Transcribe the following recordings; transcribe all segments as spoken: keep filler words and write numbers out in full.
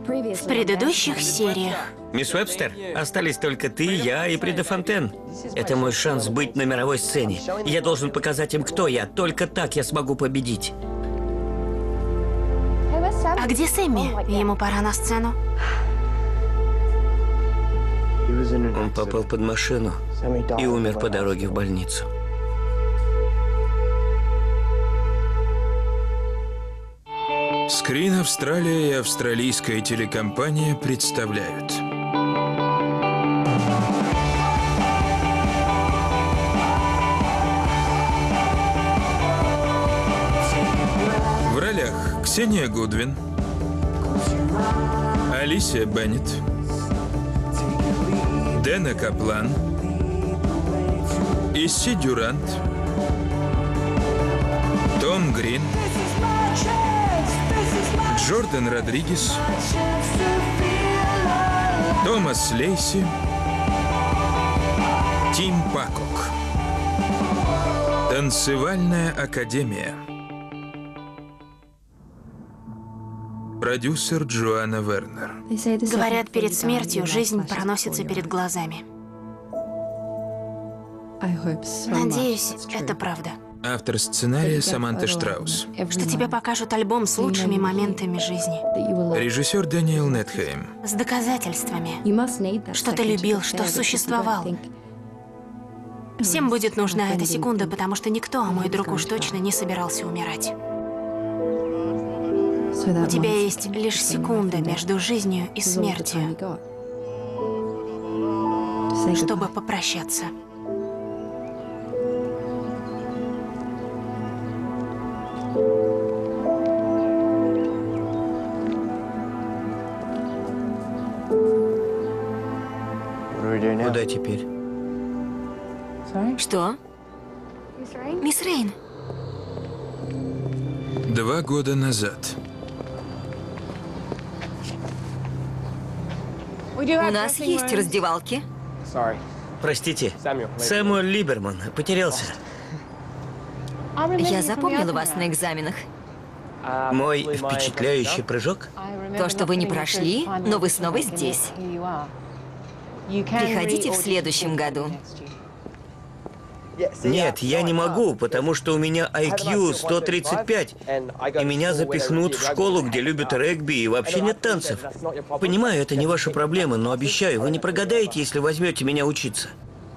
В предыдущих сериях. Мисс Уэбстер, остались только ты, я и Прида Фонтен. Это мой шанс быть на мировой сцене. Я должен показать им, кто я. Только так я смогу победить. А где Сэмми? Ему пора на сцену. Он попал под машину и умер по дороге в больницу. Скрин Австралия и австралийская телекомпания представляют. В ролях Ксения Гудвин, Алисия Беннет, Дэна Каплан, Исси Дюрант, Том Грин, Джордан Родригес, Томас Лейси, Тим Пакок. Танцевальная академия. Продюсер Джоанна Вернер. Говорят, перед смертью жизнь проносится перед глазами. Надеюсь, это правда. Автор сценария Саманта Штраус. Что тебе покажут альбом с лучшими моментами жизни. Режиссер Дэниел Нетхейм. С доказательствами. Что ты любил, что ссуществовал. Всем будет нужна эта секунда, потому что никто, а мой друг уж точно, не собирался умирать. У тебя есть лишь секунда между жизнью и смертью, чтобы попрощаться. Куда теперь? Что? Мисс Рейн? Два года назад. У нас есть раздевалки. Простите, Сэмюэль Либерман потерялся. Я запомнила вас на экзаменах. Мой впечатляющий прыжок? То, что вы не прошли, но вы снова здесь. Приходите в следующем году. Нет, я не могу, потому что у меня ай кью сто тридцать пять, и меня запихнут в школу, где любят регби и вообще нет танцев. Понимаю, это не ваша проблема, но обещаю, вы не прогадаете, если возьмете меня учиться.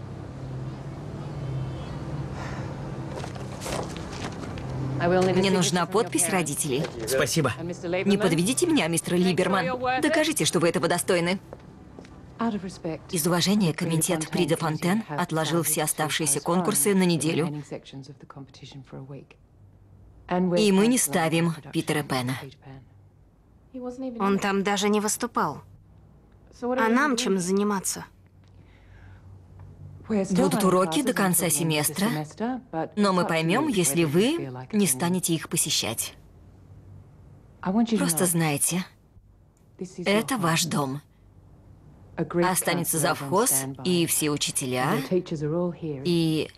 Мне нужна подпись родителей. Спасибо. Не подведите меня, мистер Либерман. Докажите, что вы этого достойны. Из уважения комитет Прида Фонтен отложил все оставшиеся конкурсы на неделю. И мы не ставим Питера Пэна. Он там даже не выступал. А нам чем заниматься? Будут уроки до конца семестра, но мы поймем, если вы не станете их посещать. Просто знайте, это ваш дом. Останется завхоз и все учителя, и...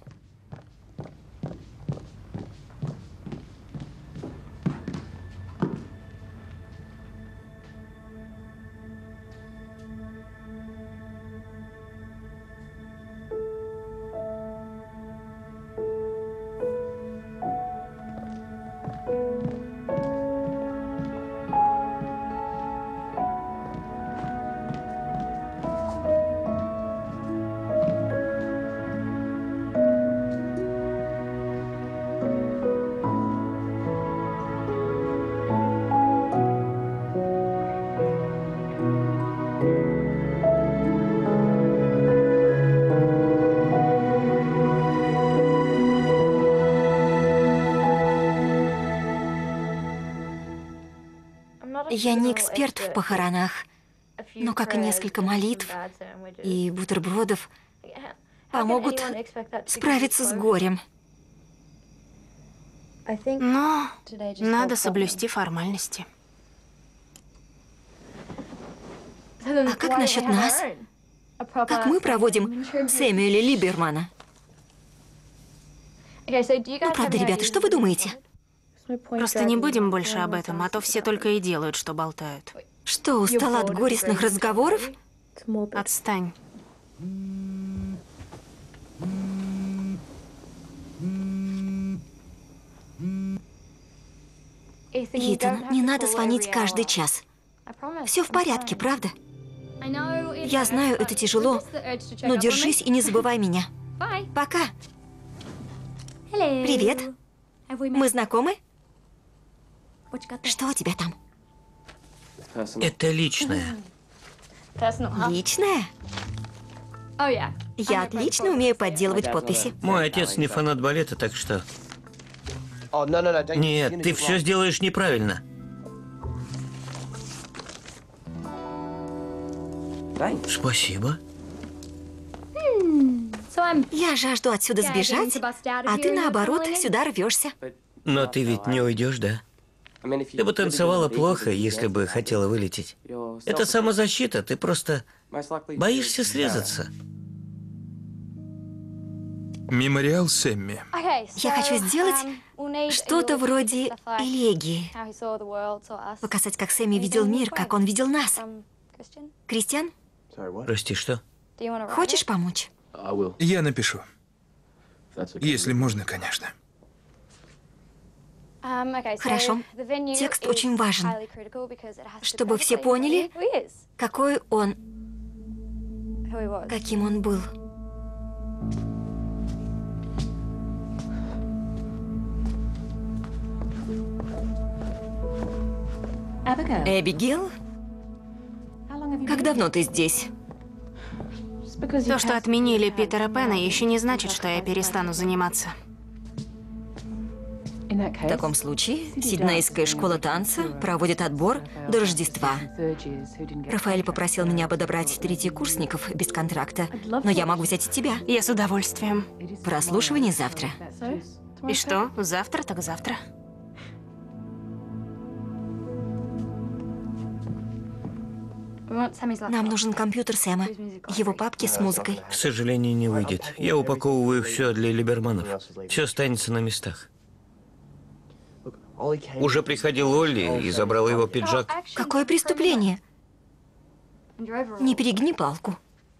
Я не эксперт в похоронах, но как и несколько молитв и бутербродов помогут справиться с горем. Но надо соблюсти формальности. А как насчет нас? Как мы проводим Сэмюэля Либермана? Ну, правда, ребята, что вы думаете? Просто не будем больше об этом, а то все только и делают, что болтают. Что, устала от горестных разговоров? Отстань. Итан, не надо звонить каждый час. Все в порядке, правда? Я знаю, это тяжело, но держись и не забывай меня. Пока. Привет. Мы знакомы? Что у тебя там? Это личное. Личное? Я отлично умею подделывать подписи. Мой отец не фанат балета, так что... Нет, ты все сделаешь неправильно. Спасибо. Я жажду отсюда сбежать, а ты, наоборот, сюда рвешься. Но ты ведь не уйдешь, да? Ты бы танцевала плохо, если бы хотела вылететь. Это самозащита, ты просто боишься срезаться. Мемориал Сэмми. Я хочу сделать что-то вроде элегии. Показать, как Сэмми видел мир, как он видел нас. Кристиан, Прости, что? хочешь помочь? Я напишу. Если можно, конечно. Хорошо. Текст очень важен, чтобы все поняли, какой он, каким он был. Эбигейл? Как давно ты здесь? То, что отменили Питера Пэна, еще не значит, что я перестану заниматься. В таком случае Сиднейская школа танца проводит отбор до Рождества. Рафаэль попросил меня подобрать третьекурсников без контракта, но я могу взять и тебя. Я с удовольствием. Прослушивание завтра. И что, завтра так завтра? Нам нужен компьютер Сэма, его папки с музыкой. К сожалению, не выйдет. Я упаковываю все для либерманов. Все останется на местах. Уже приходил Олли и забрал его пиджак. Какое преступление? Не перегни палку.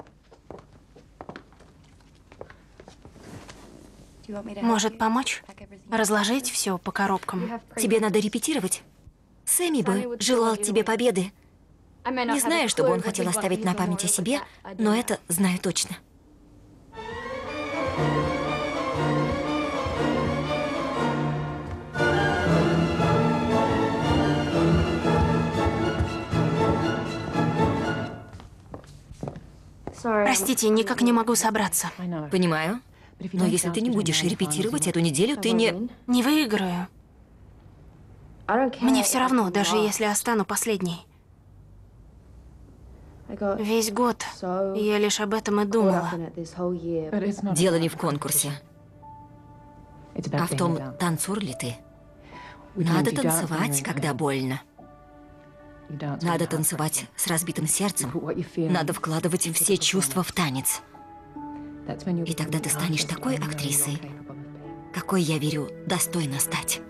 Может, помочь? Разложить все по коробкам? Тебе надо репетировать. Сэмми бы желал тебе победы. Не знаю, что бы он хотел оставить на память о себе, но это знаю точно. Простите, никак не могу собраться. Понимаю. Но если ты не будешь репетировать эту неделю, ты не... Не выиграю. Мне все равно, даже если я стану последней. Весь год я лишь об этом и думала. Дело не в конкурсе, а в том, танцор ли ты. Надо танцевать, когда больно. Надо танцевать с разбитым сердцем. Надо вкладывать все чувства в танец. И тогда ты станешь такой актрисой, какой, я верю, достойна стать.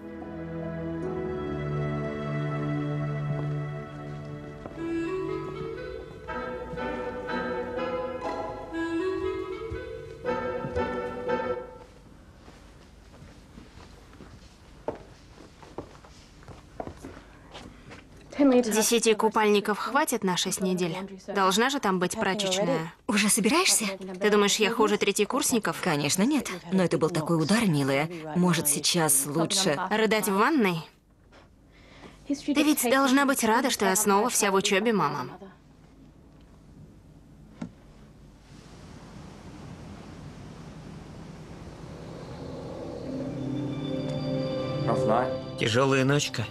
Десяти купальников хватит на шесть недель? Должна же там быть прачечная. Уже собираешься? Ты думаешь, я хуже третьекурсников? Конечно, нет. Но это был такой удар, милая. Может, сейчас лучше... Рыдать в ванной? Ты ведь должна быть рада, что я снова вся в учебе, мама. Тяжелая ночка.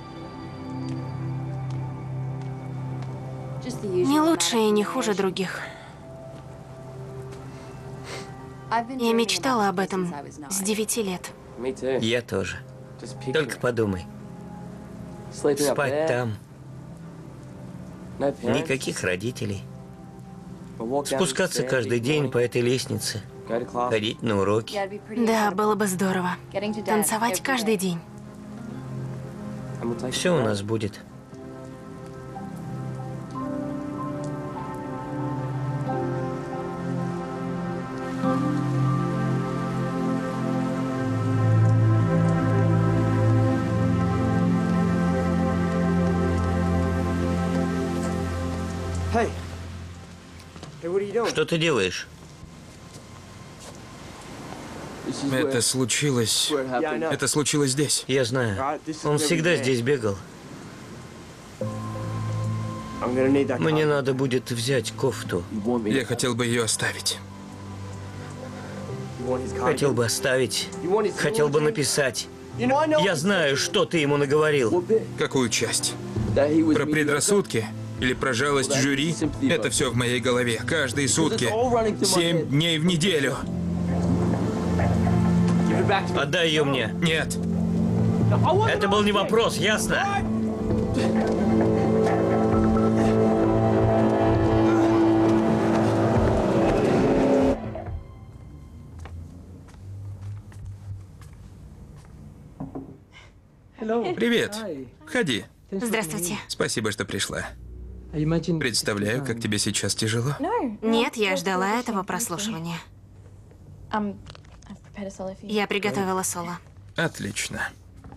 Не лучше и не хуже других. Я мечтала об этом с девяти лет. Я тоже. Только подумай. Спать там. Никаких родителей. Спускаться каждый день по этой лестнице. Ходить на уроки. Да, было бы здорово. Танцевать каждый день. Все у нас будет. Что ты делаешь? Это случилось... Это случилось здесь. Я знаю. Он всегда здесь бегал. Мне надо будет взять кофту. Я хотел бы ее оставить. Хотел бы оставить. Хотел бы написать. Я знаю, что ты ему наговорил. Какую часть? Про предрассудки? Или про жалость жюри? Это все в моей голове. Каждые сутки. Семь дней в неделю. Отдай ее мне. Нет. Это был не вопрос, ясно? Привет. Входи. Здравствуйте. Спасибо, что пришла. Представляю, как тебе сейчас тяжело. Нет, я ждала этого прослушивания. Я приготовила соло. Отлично.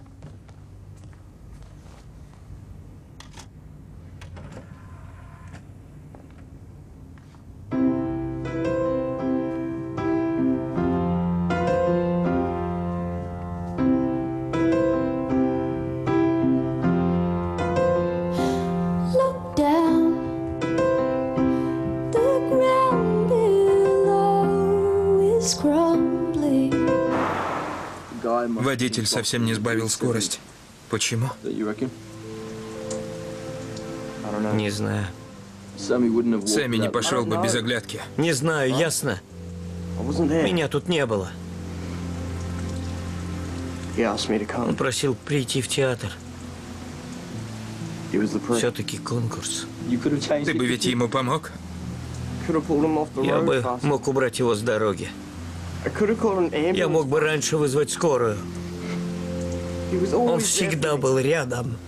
Водитель совсем не сбавил скорость. Почему? Не знаю. Сэмми не пошел бы без оглядки. Не знаю, ясно? Меня тут не было. Он просил прийти в театр. Все-таки конкурс. Ты бы ведь ему помог? Я бы мог убрать его с дороги. Я мог бы раньше вызвать скорую. Он всегда был рядом.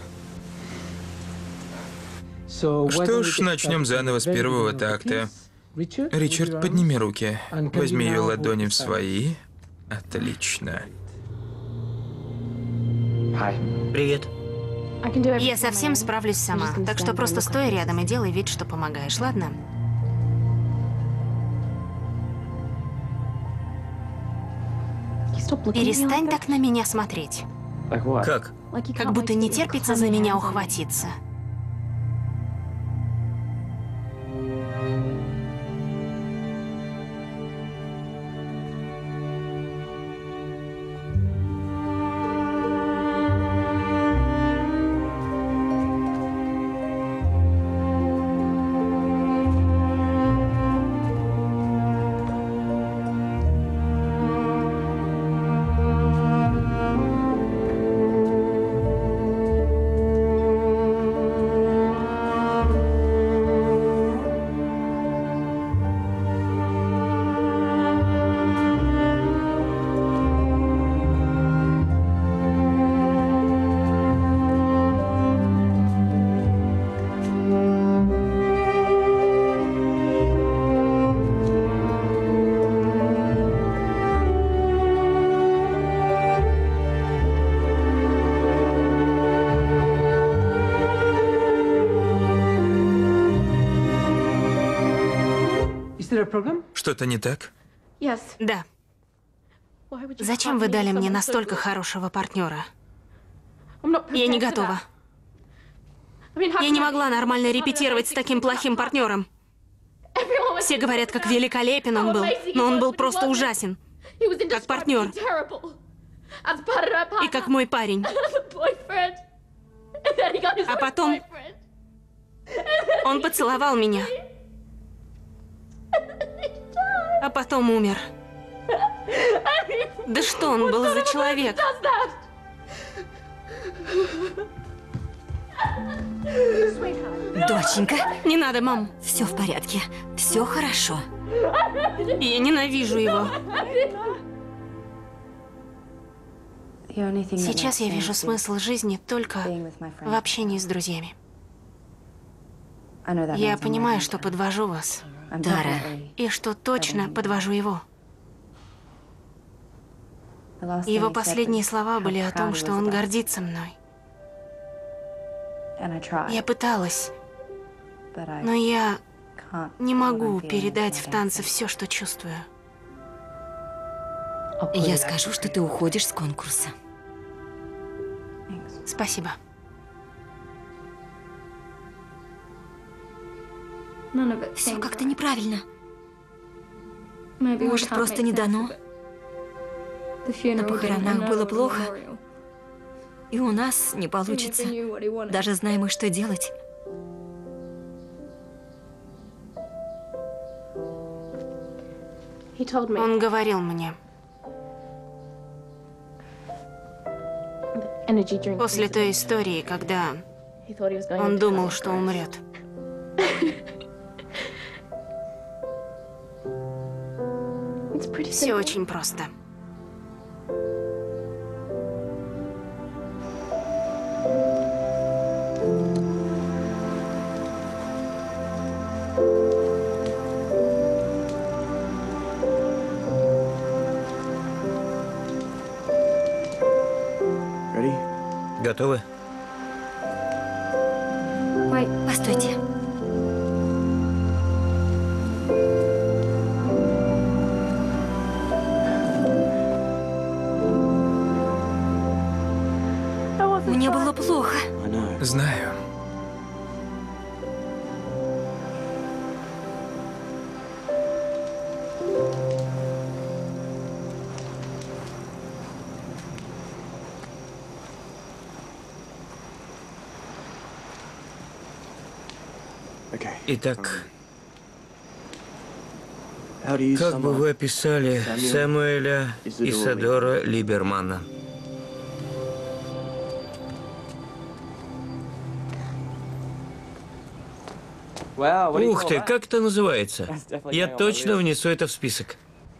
Что ж, начнем заново с первого такта. Ричард, подними руки. Возьми ее ладони в свои. Отлично. Привет. Я совсем справлюсь сама, так что просто стой рядом и делай вид, что помогаешь, ладно? Перестань так на меня смотреть. Как? Как будто не терпится за меня ухватиться. Что-то не так? Да. Зачем вы дали мне настолько хорошего партнера? Я не готова. Я не могла нормально репетировать с таким плохим партнером. Все говорят, как великолепен он был, но он был просто ужасен. Как партнер. И как мой парень. А потом он поцеловал меня. А потом умер. Да что он был за человек? Доченька, Не надо, мам. все в порядке. Все хорошо. Я ненавижу его. Сейчас я вижу смысл жизни только в общении с друзьями. Я понимаю, что подвожу вас. Тара. И что точно подвожу его. Его последние слова были о том, что он гордится мной. Я пыталась, Но я не могу передать в танце все, что чувствую. Я скажу, что ты уходишь с конкурса. Спасибо. Все как-то неправильно. Может, просто не дано? На похоронах было плохо, и у нас не получится. Даже знаем мы, что делать. Он говорил мне. После той истории, когда он думал, что умрет. Все очень просто. Готовы? Постойте. Мне было плохо. Знаю. Итак, как бы вы описали Сэмюэля Исидора Либермана? Ух ты, как это называется? Я точно внесу это в список.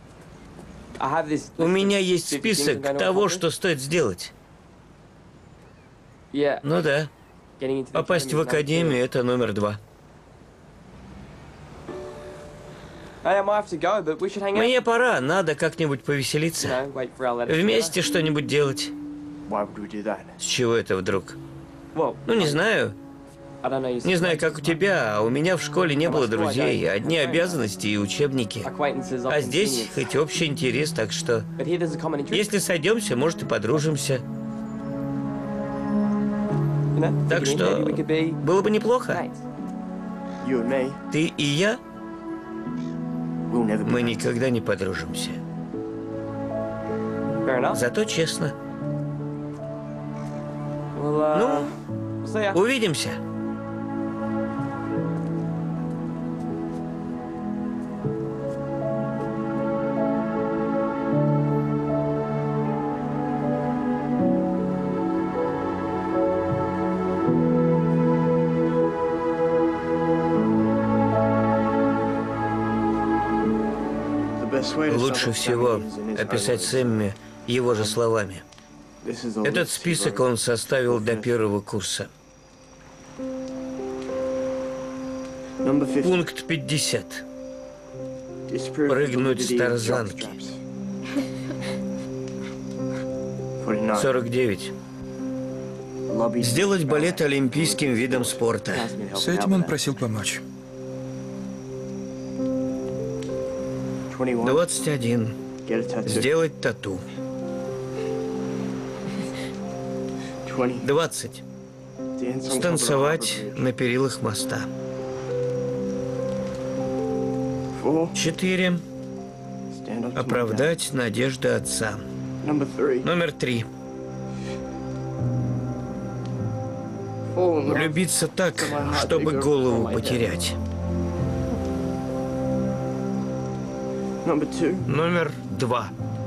У меня есть список того, что стоит сделать. Ну да, попасть в академию – это номер два. Мне пора, надо как-нибудь повеселиться. Вместе что-нибудь делать. С чего это вдруг? Ну, не знаю. Не знаю, как у тебя, а у меня в школе не было друзей. Одни обязанности и учебники. А здесь хоть общий интерес, так что... Если сойдемся, может, и подружимся. Так что было бы неплохо. Ты и я? Мы никогда не подружимся. Зато честно. Ну, увидимся. Лучше всего описать Сэмми его же словами. Этот список он составил до первого курса. Пункт пятьдесят. Прыгнуть с тарзанки. сорок девять. Сделать балет олимпийским видом спорта. С этим он просил помочь. двадцать один. Сделать тату. двадцать. Станцевать на перилах моста. четыре. Оправдать надежды отца. Номер три. Влюбиться так, чтобы голову потерять. Номер два.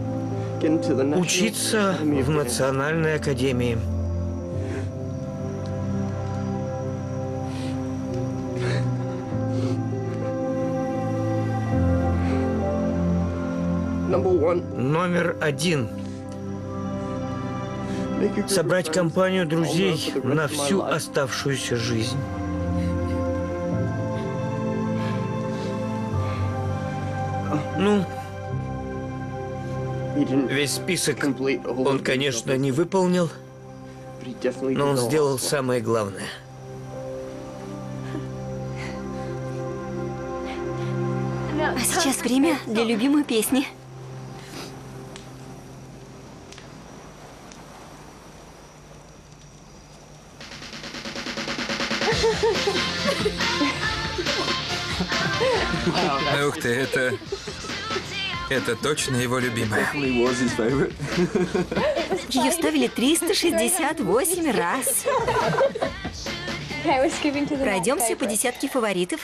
Учиться в Национальной академии. Номер один. Собрать компанию друзей на всю оставшуюся жизнь. Ну, весь список он, конечно, не выполнил, но он сделал самое главное. А сейчас время для любимой песни. Ух ты, это... Это точно его любимая. Ее ставили триста шестьдесят восемь раз. Пройдемся по десятке фаворитов.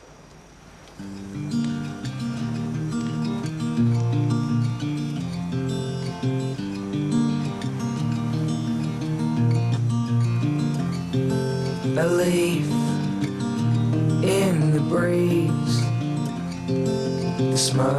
A leaf in the breeze, the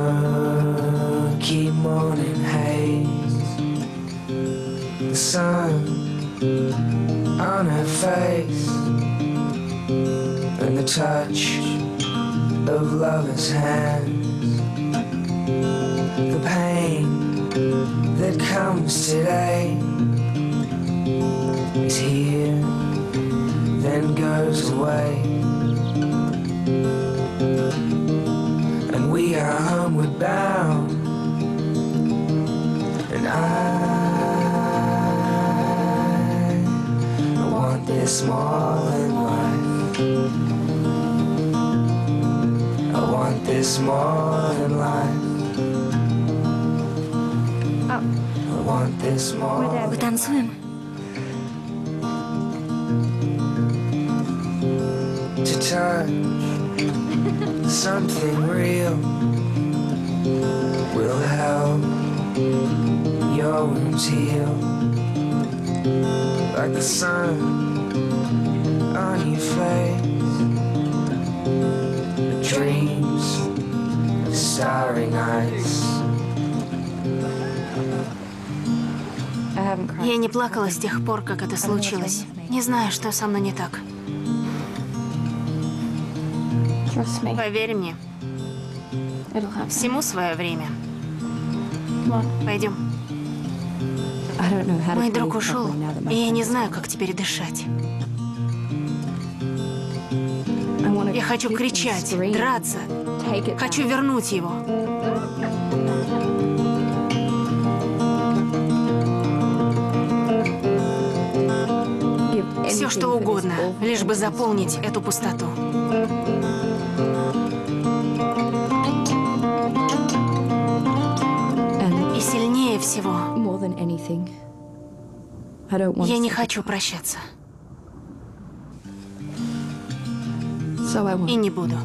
smoky morning haze, the sun on her face, and the touch of lovers' hands, the pain that comes today is here, then goes away, and we are homeward bound, and I, I want this more in life. I want this more in life. I want this more. Потанцуем. To touch something real will help your wounds heal, like the sun on your face, the dreams of starry nights. Я не плакала с тех пор, как это случилось. Не знаю, что со мной не так. Поверь мне, всему свое время. Пойдем. Мой друг ушел, и я не знаю, как теперь дышать. Я хочу кричать, драться. Хочу вернуть его. Все, что угодно, лишь бы заполнить эту пустоту. И сильнее всего, я не хочу прощаться. И не буду.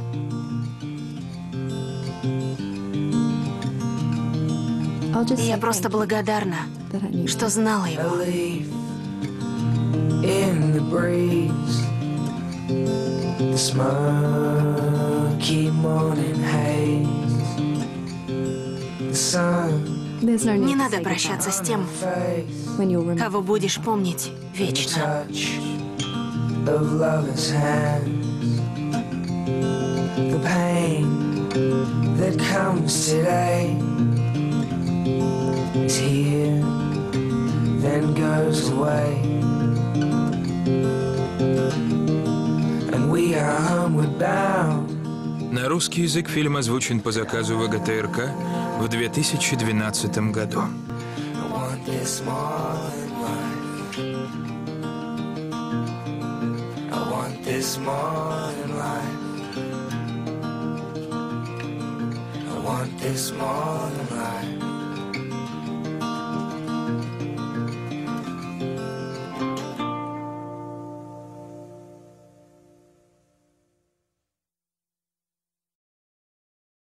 Я просто благодарна, что знала его. In the breeze, the smoky morning haze, the sun. Не надо прощаться с тем, кого будешь помнить вечно. Of lovers' hands, the pain that comes today is here, then goes away. На русский язык фильм озвучен по заказу ВГТРК в две тысячи двенадцатом году. This more than life.